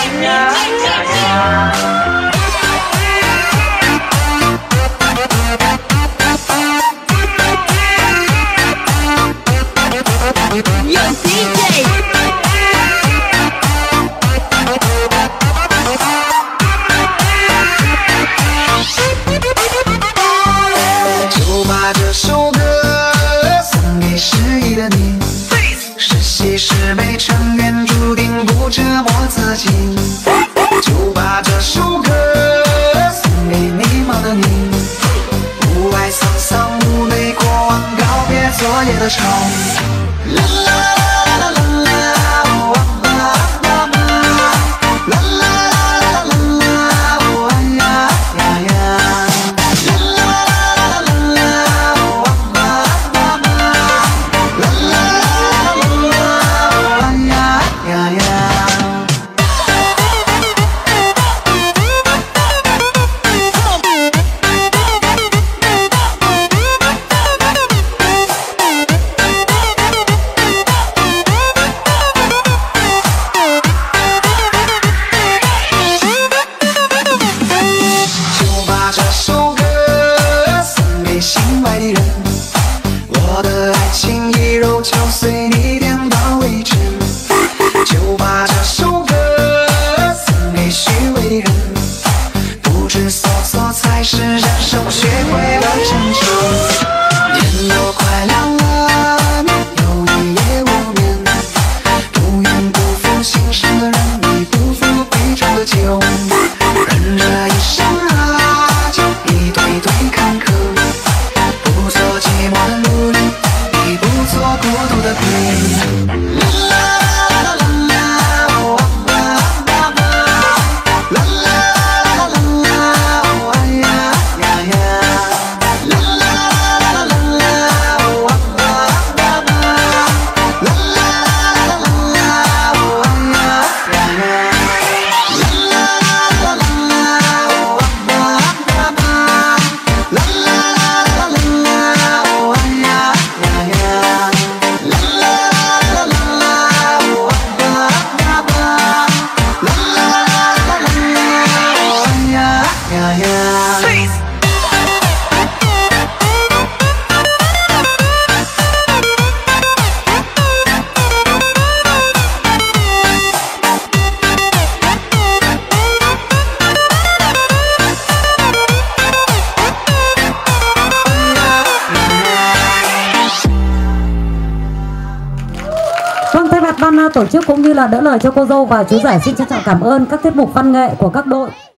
就把这首歌送给失意的你，是喜是悲，成缘注定不折磨自己。就把这首歌送给迷茫的你，无爱沧桑，无泪过往，告别昨夜的愁。啦啦啦啦啦啦，哦啊啊啊，啦啦啦啦啦啦，哦呀呀呀，啦啦啦啦啦啦，哦啊啊啊，啦啦啦啦啦啦，哦呀呀呀。心外的人，我的爱情一揉就碎，你点到为止。就把这首歌送给虚伪的人，不知所措才是人生，学会了珍重。天都快亮了，又一夜无眠，不愿辜负心上的人，你不负杯中的酒，任这一生啊，就一对对坎坷。不做寂寞的奴隶，你不做孤独的鬼。啦啦啦啦啦，哦啊啊啊，啦啦啦啦啦，哦呀呀呀，啦啦啦啦啦，哦啊啊啊，啦啦啦啦啦，哦呀呀呀，啦啦啦啦啦，哦啊啊啊，啦啦。 Vâng, thay mặt ban tổ chức cũng như là đỡ lời cho cô dâu và chú rể xin trân trọng cảm ơn các tiết mục văn nghệ của các đội.